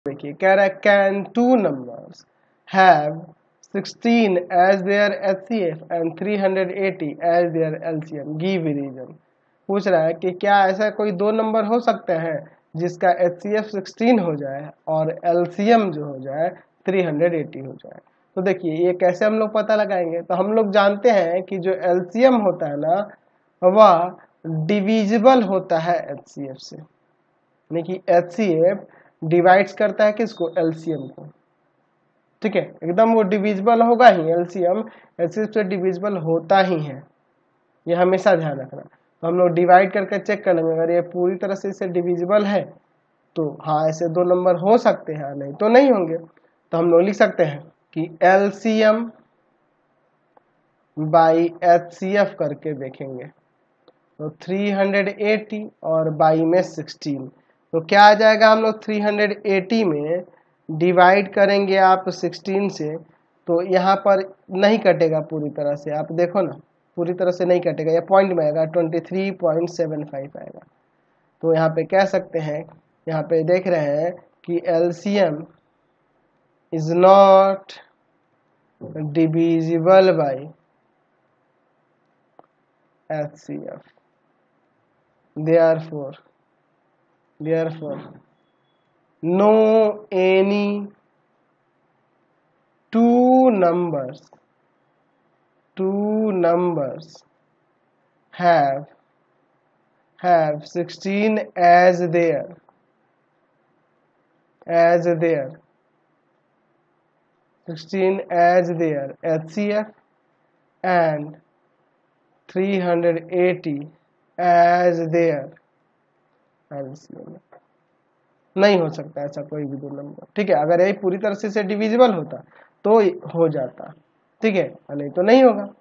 देखिए कह रहा है can two numbers have 16 as their HCF and 380 as their LCM, give reason. पूछ रहा है कि क्या ऐसा कोई दो नंबर हो सकते हैं जिसका HCF 16 हो जाए और LCM जो हो जाए 380 हो जाए। तो देखिए ये कैसे हम लोग पता लगाएंगे, तो हम लोग जानते हैं कि जो LCM होता है ना वह डिविजिबल होता है HCF से, यानी कि HCF डिवाइड्स करता है किसको, LCM को। ठीक है, एकदम वो डिविजिबल होगा ही, LCM HCF से डिविजिबल होता ही है, ये हमेशा ध्यान रखना। तो हम लोग डिवाइड करके चेक कर लेंगे, अगर ये पूरी तरह से इसे डिविजिबल है तो हाँ ऐसे दो नंबर हो सकते हैं, नहीं तो नहीं होंगे। तो हम लोग लिख सकते हैं कि LCM बाई HCF करके देखेंगे, तो 380 और बाई में 16, तो क्या आ जाएगा, हम लोग 380 में डिवाइड करेंगे आप 16 से, तो यहाँ पर नहीं कटेगा पूरी तरह से, आप देखो ना पूरी तरह से नहीं कटेगा, ये पॉइंट में आएगा 23.75 आएगा। तो यहाँ पे कह सकते हैं, यहाँ पे देख रहे हैं कि LCM is not divisible by HCF, therefore no any two numbers have 16 as their 16 as their HCF and 380 as their LCM। नहीं हो सकता ऐसा कोई भी दो नंबर। ठीक है, अगर यही पूरी तरह से डिविजिबल होता तो हो जाता, ठीक है, नहीं तो नहीं होगा।